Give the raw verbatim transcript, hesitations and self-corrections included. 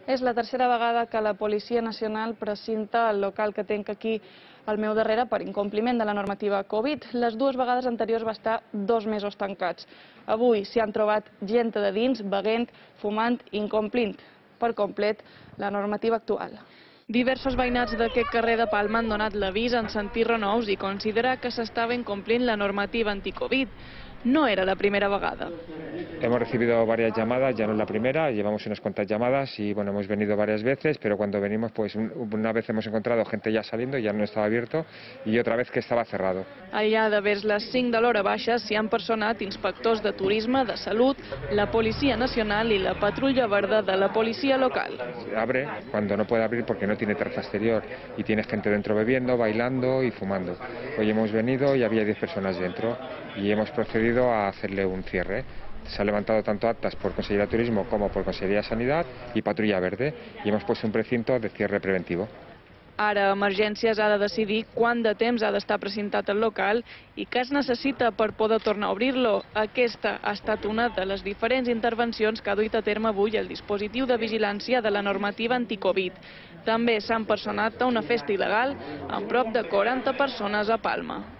És la tercera vegada que la Policia Nacional precinta el local que tenc aquí al meu darrere per incompliment de la normativa Covid. Les dues vegades anteriors va estar dos mesos tancats. Avui s'hi han trobat gent de dins, beguent, fumant, incomplint per complet la normativa actual. Diversos veïnats d'aquest carrer de Palma han donat l'avís en sentir renous i considerar que s'estava incomplint la normativa anticovid. No era la primera vegada. Hemos recibido varias llamadas, ya no es la primera, llevamos unas cuantas llamadas y bueno, hemos venido varias veces, pero cuando venimos pues una vez hemos encontrado gente ya saliendo, ya no estaba abierto, y otra vez que estaba cerrado. Allà d'haver les cinc de l'hora baixa s'hi han personat inspectors de turisme, de salut, la Policia Nacional i la patrulla verda de la policia local. Abre cuando no puede abrir porque no tiene terraza exterior y tiene gente dentro bebiendo, bailando y fumando. Hoy hemos venido y había diez personas dentro y hemos procedido a hacerle un cierre. Se han levantado tanto actas por Consejería de Turismo como por Consejería de Sanidad y Patrulla Verde y hemos puesto un precinto de cierre preventivo. Ara Emergències ha de decidir quant de temps ha d'estar precintat el local i què es necessita per poder tornar a obrir-lo. Aquesta ha estat una de les diferents intervencions que ha duit a terme avui el dispositiu de vigilància de la normativa anticovid. També s'han personat a una festa il·legal amb prop de quaranta persones a Palma.